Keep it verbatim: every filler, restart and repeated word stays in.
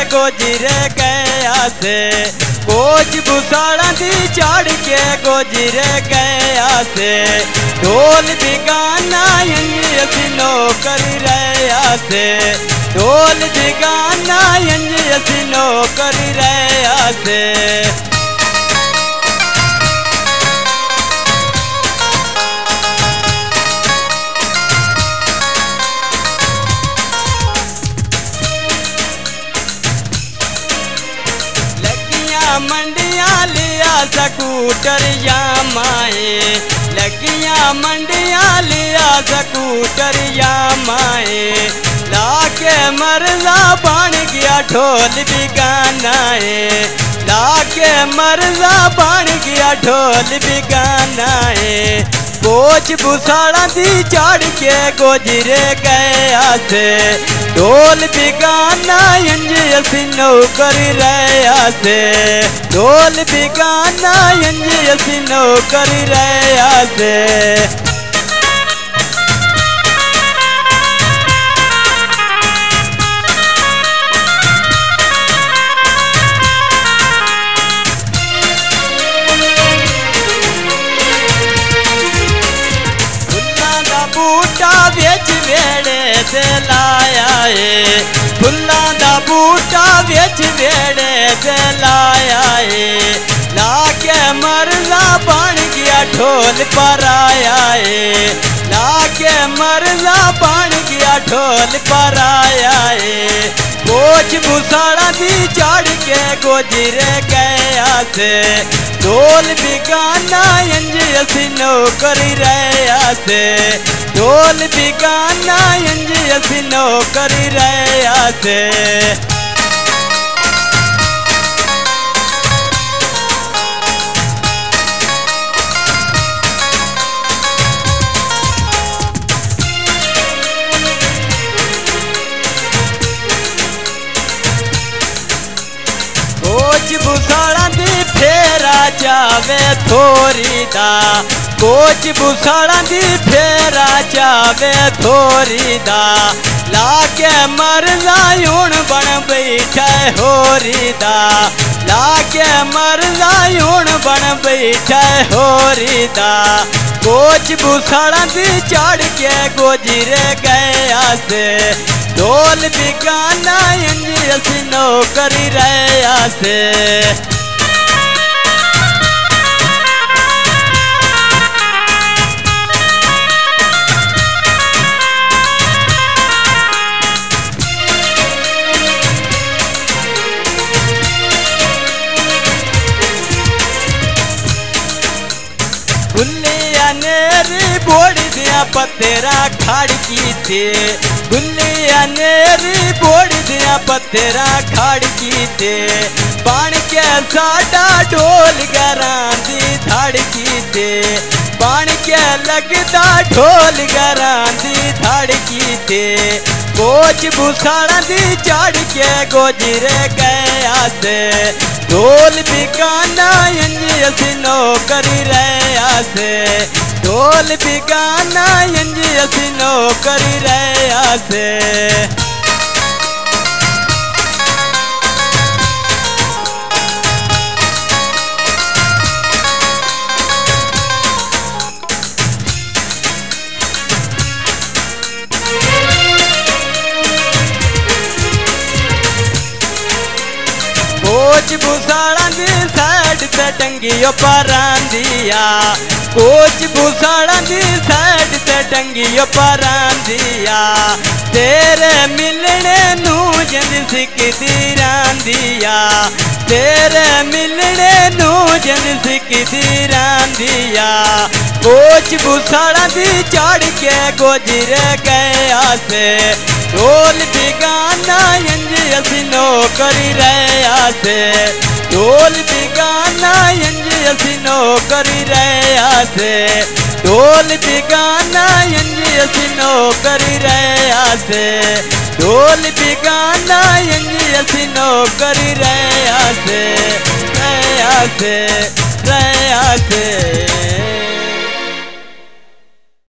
गुजरे गया से कोच बुसाड़ा दी चढ़ के गुजरे गया से ढोल बिगाना यंज असी नौकर रहा से ढोल बिगाना यंज असी नौकर रहा से मंडिया लिया स्कूटर या माए लगिया मंडिया लिया स्कूटर या माए लाके मरजा बन गया ढोल बिगाना है लाके मरजा बन गया ढोल बिगाना है कोच बुसाड़ा दी चढ़ के गुजरे गया से ढोल बिगाना यंज असी नौकर रहा से ढोल बिगाना यंज असी नौकर रहा से बूटा बेच वेड़े से लाया है फुल्ला दा बूटा बेच वेड़े से लाया है लाके मरजा बन गया ढोल पर आया है लाके मरजा बन गया ढोल पर आया है कोच बुसाड़ा दी चढ़ के गुजरे गया से ढोल बिगाना यंज असी नौकर रहा से ढोल बिगाना यंज असी नौकर रहा से कोच बुसाड़ा दी फेरा जावे थोरी दा कोच बुसाड़ा दी फेरा जावे थोरी दा लाके मरजा यूण बन बैठा होरी दा लाके मरजा यूण बन बैठा होरी दा कोच बुसाड़ा दी चढ़ के गुजरे गया से ढोल बिगाना यंज असी नौकर रहा से गुल्लिया नेरी बोड़ दिया पत्थरा खाड़ की थे गुल्लिया नेरी बोड़ दिया पत्थरा खाड़ की थे पान के साडा ढोल गरांदी धाड़ की थे पान के लगता ढोल गरांदी धाड़ की थे कोच बुसाड़ा दी चढ़ के गुजरे गया से ढोल बिगाना यंज असी नौकर रहा से ढोल बिगाना यंज असी नौकर रहा से कोच बुसाड़ा दी साइड से टंगियो परांदिया कोच बुसाड़ा दी साइड से टंगियो परांदिया तेरे मिलने नू जंद सिकदी रांदिया तेरे मिलने नू जंद सिकदी रांदिया कोच बुसाड़ा दी चढ़ के गुजरे गया से ढोल बिगाना यंज असी नौकर रहा से ढोल बिगाना यंज असी नौकर रहा से ढोल बिगाना यंज असी नौकर रहा से ढोल बिगाना यंज असी नौकर रहा से रहा से रहा से